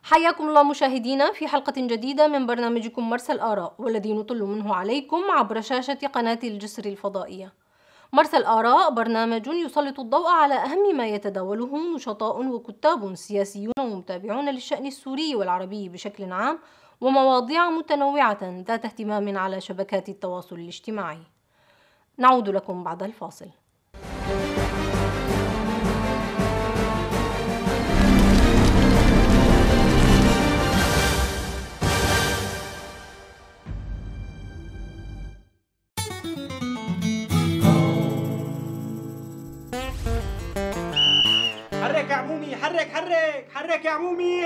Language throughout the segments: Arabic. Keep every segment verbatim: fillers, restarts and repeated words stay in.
حياكم الله مشاهدينا في حلقة جديدة من برنامجكم مرسى الآراء، والذي نطل منه عليكم عبر شاشة قناة الجسر الفضائية. مرسى الآراء برنامج يسلط الضوء على أهم ما يتداوله نشطاء وكتاب سياسيون ومتابعون للشأن السوري والعربي بشكل عام، ومواضيع متنوعة ذات اهتمام على شبكات التواصل الاجتماعي. نعود لكم بعد الفاصل. حرك يا عمومي، حرك حرك حرك يا عمومي،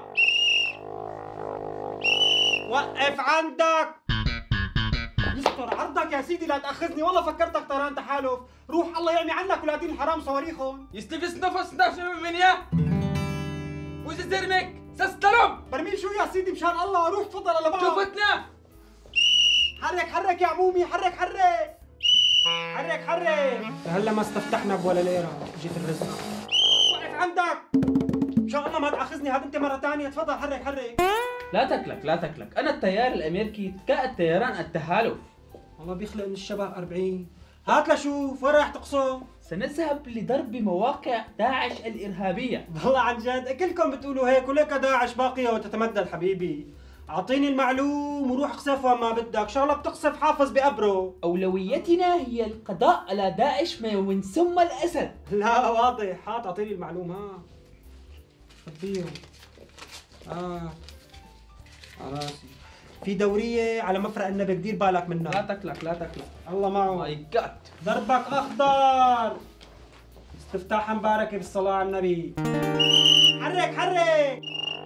وقف عندك. يستر عرضك يا سيدي، لا تأخذني والله فكرتك طيران تحالف. روح الله يعمي عنك ولادين الحرام صواريخهم. يستفز نفس نفس من يا وإذا زرمك سسترم برميل شو يا سيدي مشان الله، روح تفضل على بعض. شوفتنا. حرك حرك يا عمومي، حرك حرك حرك حرك. هلا ما استفتحنا بولا ليرة، جيت الرزق. وقف عندك ان شاء الله ما تاخذني هاد انت مره ثانيه. تفضل حرك حرك. لا تكلك لا تكلك، انا التيار الامريكي كالطيران التحالف. والله بيخلق من الشباب أربعين. هات لشوف وين رايح تقصد. سنذهب لضرب مواقع داعش الارهابيه. والله عن جد كلكم بتقولوا هيك، ولك داعش باقيه وتتمدد حبيبي. اعطيني المعلوم وروح اقصف وين ما بدك، شغله بتقصف حافظ بقبره. اولويتنا هي القضاء على داعش من ثم الاسد. لا واضح، هات اعطيني المعلوم. ها خبيهم. اه راسي في دوريه على مفرق النبي، دير بالك منها. لا تكلك لا تكلك. الله معه. ماي جاد. دربك اخضر. استفتاحا مباركه بالصلاه على النبي. حرك حرك.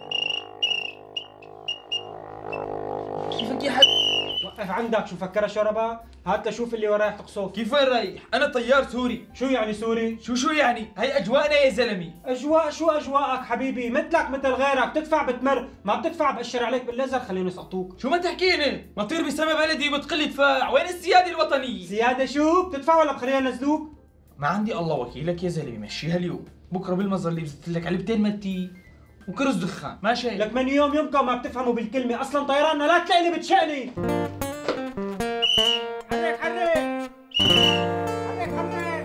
كيفك يا حبيبي؟ وقف عندك، شو فكرها شربة؟ هات لشوف اللي ورايح تقصف. كيف وين رايح؟ انا طيار سوري. شو يعني سوري؟ شو شو يعني؟ هي اجواءنا يا زلمي. اجواء شو اجواءك حبيبي؟ مثلك مثل غيرك، تدفع بتمر، ما بتدفع بأشر عليك بالليزر خليني يسقطوك. شو ما تحكيني؟ مطير بسما بلدي وبتقلي دفاع، وين السيادة الوطنية؟ زيادة شو؟ بتدفع ولا بخليها ينزلوك؟ ما عندي الله وكيلك يا زلمه، مشيها اليوم، بكره بالمظل اللي بزت لك علبتين متي وكرز دخان، ماشي؟ لك من يوم يومكم ما بتفهموا بالكلمة، أصلا طيراننا لا تلاقيني بتشقني. حرك حرك حرك حرك.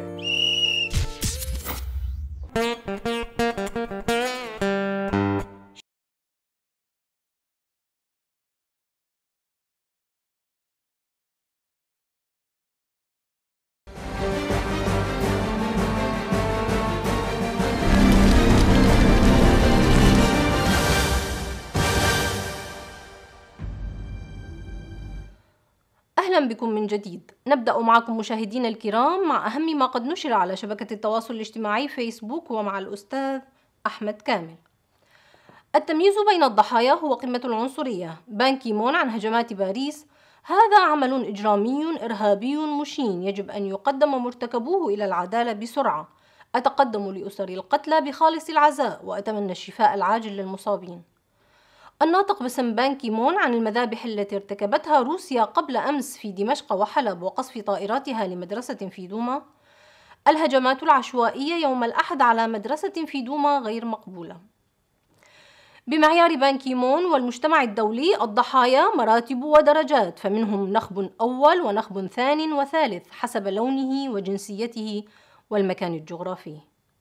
أهلا بكم من جديد. نبدأ معكم مشاهدينا الكرام مع أهم ما قد نشر على شبكة التواصل الاجتماعي فيسبوك، ومع الأستاذ أحمد كامل. التمييز بين الضحايا هو قمة العنصرية. بان كيمون عن هجمات باريس: هذا عمل إجرامي إرهابي مشين، يجب أن يقدم مرتكبوه إلى العدالة بسرعة. أتقدم لأسر القتلى بخالص العزاء، وأتمنى الشفاء العاجل للمصابين. الناطق باسم بان كيمون عن المذابح التي ارتكبتها روسيا قبل أمس في دمشق وحلب وقصف طائراتها لمدرسة في دوما: الهجمات العشوائية يوم الأحد على مدرسة في دوما غير مقبولة. بمعيار بان كيمون والمجتمع الدولي، الضحايا مراتب ودرجات، فمنهم نخب أول ونخب ثان وثالث حسب لونه وجنسيته والمكان الجغرافي.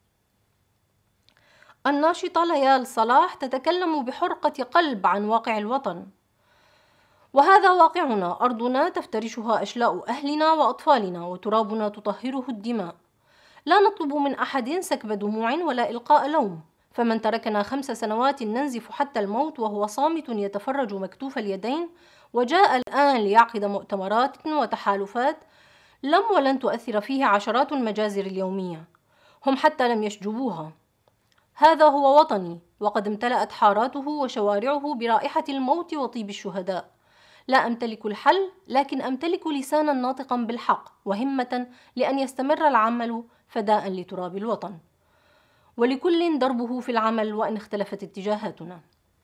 الناشطة ليال صلاح تتكلم بحرقة قلب عن واقع الوطن: وهذا واقعنا، أرضنا تفترشها أشلاء أهلنا وأطفالنا، وترابنا تطهره الدماء. لا نطلب من أحد سكب دموع ولا إلقاء لوم، فمن تركنا خمس سنوات ننزف حتى الموت وهو صامت يتفرج مكتوف اليدين، وجاء الآن ليعقد مؤتمرات وتحالفات لم ولن تؤثر فيه عشرات المجازر اليومية، هم حتى لم يشجبوها. هذا هو وطني، وقد امتلأت حاراته وشوارعه برائحة الموت وطيب الشهداء. لا أمتلك الحل، لكن أمتلك لسانا ناطقا بالحق، وهمة لأن يستمر العمل فداء لتراب الوطن، ولكل دربه في العمل وإن اختلفت اتجاهاتنا.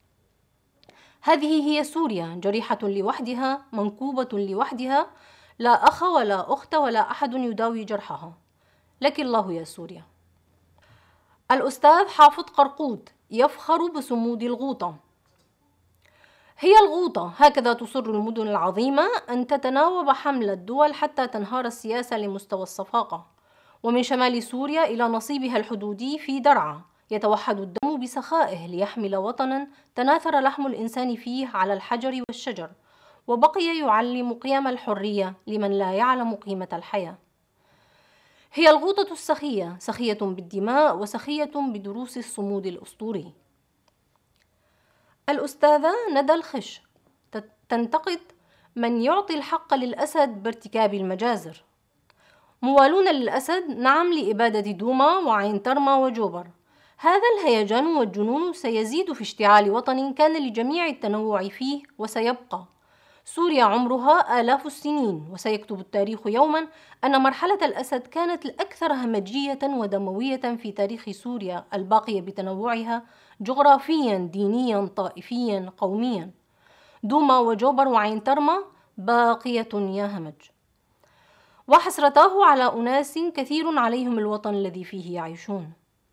هذه هي سوريا، جريحة لوحدها، منكوبة لوحدها، لا أخ ولا أخت ولا أحد يداوي جرحها. لك الله يا سوريا. الأستاذ حافظ قرقود: يفخر بصمود الغوطة. هي الغوطة، هكذا تصر المدن العظيمة أن تتناوب حمل الدول حتى تنهار السياسة لمستوى الصفاقة. ومن شمال سوريا إلى نصيبها الحدودي في درعا يتوحد الدم بسخائه ليحمل وطنا تناثر لحم الإنسان فيه على الحجر والشجر، وبقي يعلم قيم الحرية لمن لا يعلم قيمة الحياة. هي الغوطة السخية، سخية بالدماء وسخية بدروس الصمود الأسطوري. الأستاذة ندى الخش تنتقد من يعطي الحق للأسد بارتكاب المجازر. موالون للأسد، نعم لإبادة دوما وعين ترما وجوبر. هذا الهيجان والجنون سيزيد في اشتعال وطن كان لجميع التنوع فيه وسيبقى. سوريا عمرها آلاف السنين، وسيكتب التاريخ يوما أن مرحلة الأسد كانت الأكثر همجية ودموية في تاريخ سوريا الباقية بتنوعها جغرافيا دينيا طائفيا قوميا. دوما وجوبر وعين ترما باقية يا همج. وحسرتاه على أناس كثير عليهم الوطن الذي فيه يعيشون.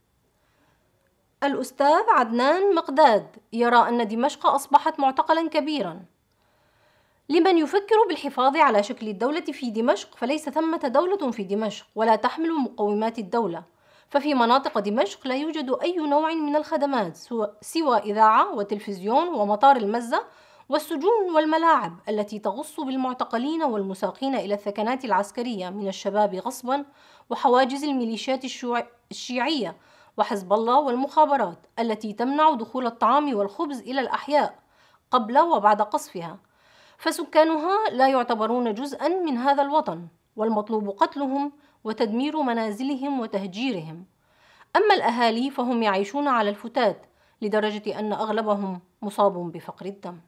الأستاذ عدنان مقداد يرى أن دمشق أصبحت معتقلا كبيرا. لمن يفكر بالحفاظ على شكل الدولة في دمشق، فليس ثمة دولة في دمشق ولا تحمل مقومات الدولة، ففي مناطق دمشق لا يوجد أي نوع من الخدمات سوى إذاعة وتلفزيون ومطار المزة والسجون والملاعب التي تغص بالمعتقلين والمساقين إلى الثكنات العسكرية من الشباب غصبا، وحواجز الميليشيات الشيعية وحزب الله والمخابرات التي تمنع دخول الطعام والخبز إلى الأحياء قبل وبعد قصفها، فسكانها لا يعتبرون جزءا من هذا الوطن، والمطلوب قتلهم وتدمير منازلهم وتهجيرهم. أما الأهالي فهم يعيشون على الفتات لدرجة أن أغلبهم مصاب بفقر الدم.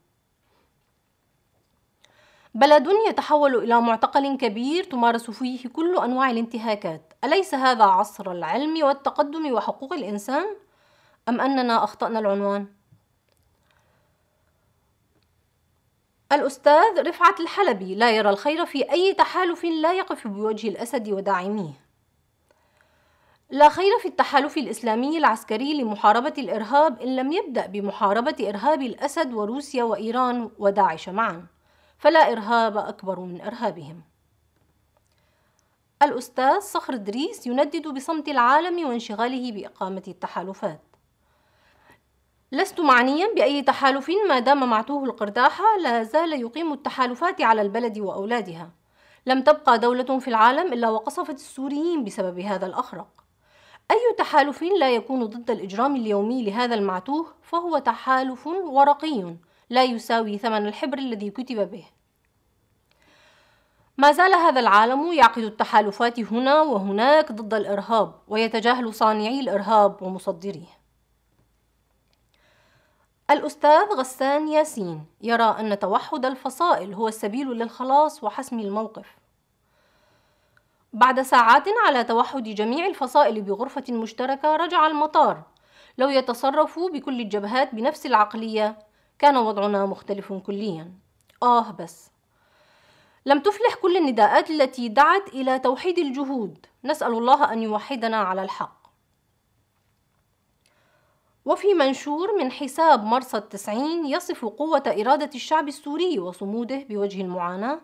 بلد يتحول إلى معتقل كبير تمارس فيه كل أنواع الانتهاكات. أليس هذا عصر العلم والتقدم وحقوق الإنسان؟ أم أننا أخطأنا العنوان؟ الأستاذ رفعت الحلبي لا يرى الخير في أي تحالف لا يقف بوجه الأسد وداعميه. لا خير في التحالف الإسلامي العسكري لمحاربة الإرهاب إن لم يبدأ بمحاربة إرهاب الأسد وروسيا وإيران وداعش معا، فلا إرهاب أكبر من إرهابهم. الأستاذ صخر إدريس يندد بصمت العالم وانشغاله بإقامة التحالفات. لست معنيا بأي تحالف ما دام معتوه القرداحة لا زال يقيم التحالفات على البلد وأولادها. لم تبقى دولة في العالم إلا وقصفت السوريين بسبب هذا الأخرق. أي تحالف لا يكون ضد الإجرام اليومي لهذا المعتوه فهو تحالف ورقي لا يساوي ثمن الحبر الذي كتب به. ما زال هذا العالم يعقد التحالفات هنا وهناك ضد الإرهاب، ويتجاهل صانعي الإرهاب ومصدريه. الأستاذ غسان ياسين يرى أن توحد الفصائل هو السبيل للخلاص وحسم الموقف. بعد ساعات على توحد جميع الفصائل بغرفة مشتركة رجع المطار. لو يتصرفوا بكل الجبهات بنفس العقلية كان وضعنا مختلف كليا. آه بس لم تفلح كل النداءات التي دعت إلى توحيد الجهود. نسأل الله أن يوحدنا على الحق. وفي منشور من حساب مرصد تسعين يصف قوة إرادة الشعب السوري وصموده بوجه المعاناة: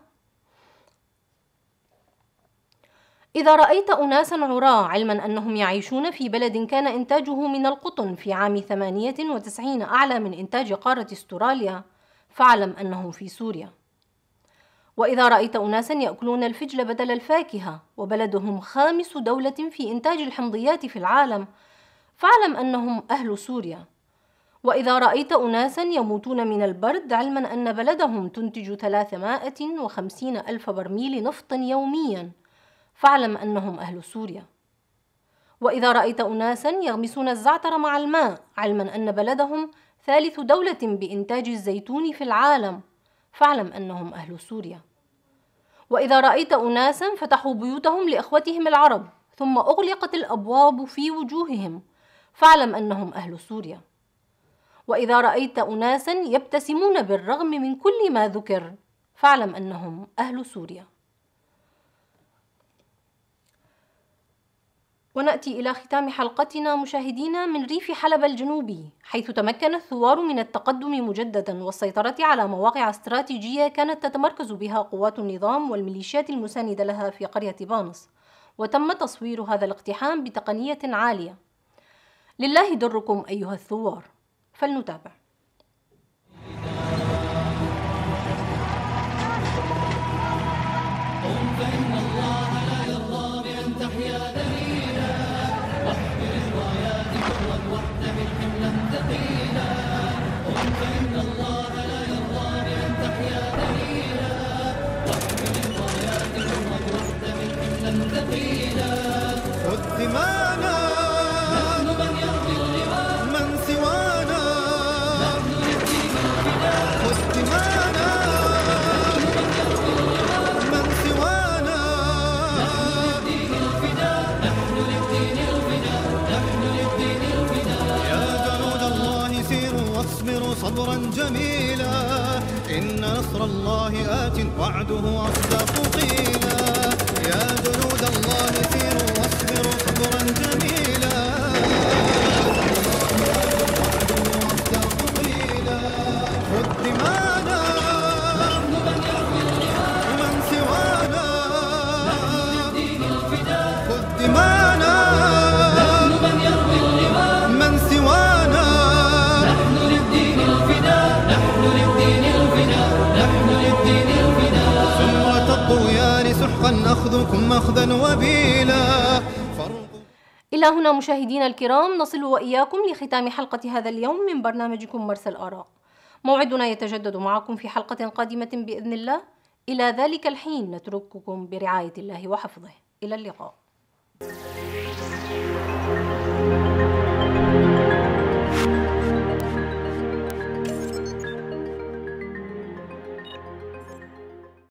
إذا رأيت أناسا عراة علما أنهم يعيشون في بلد كان إنتاجه من القطن في عام ثمانية وتسعين أعلى من إنتاج قارة استراليا فاعلم أنهم في سوريا. وإذا رأيت أناسا يأكلون الفجل بدل الفاكهة وبلدهم خامس دولة في إنتاج الحمضيات في العالم فاعلم أنهم أهل سوريا. وإذا رأيت أناسا يموتون من البرد علما أن بلدهم تنتج ثلاثمائة وخمسين ألف برميل نفط يوميا فاعلم أنهم أهل سوريا. وإذا رأيت أناسا يغمسون الزعتر مع الماء علما أن بلدهم ثالث دولة بإنتاج الزيتون في العالم فاعلم أنهم أهل سوريا. وإذا رأيت أناسا فتحوا بيوتهم لإخوتهم العرب ثم أغلقت الأبواب في وجوههم فاعلم أنهم أهل سوريا. وإذا رأيت أناسا يبتسمون بالرغم من كل ما ذكر فاعلم أنهم أهل سوريا. ونأتي إلى ختام حلقتنا مشاهدينا من ريف حلب الجنوبي، حيث تمكن الثوار من التقدم مجددا والسيطرة على مواقع استراتيجية كانت تتمركز بها قوات النظام والميليشيات المساندة لها في قرية بانص، وتم تصوير هذا الاقتحام بتقنية عالية. لله دركم أيها الثوار، فلنتابع. دمانا من سوانا، خذ دمانا من سوانا، يا جنود الله سيروا واصبروا صبرا جميلا، إن نصر الله آت وعده أصدق قيلا، يا جنود الله سيروا واصبروا صبرا جميلا، خذ دمانا من سوانا، خذ دمانا من سوانا، نحن للدين الفداء، نحن للدين الفداء، نحن للدين الفداء، سمرة الطغيان سحقا نأخذكم أخذا وبيلا. إلى هنا مشاهدينا الكرام نصل وإياكم لختام حلقة هذا اليوم من برنامجكم مرسى الآراء. موعدنا يتجدد معكم في حلقة قادمة بإذن الله. إلى ذلك الحين نترككم برعاية الله وحفظه. إلى اللقاء.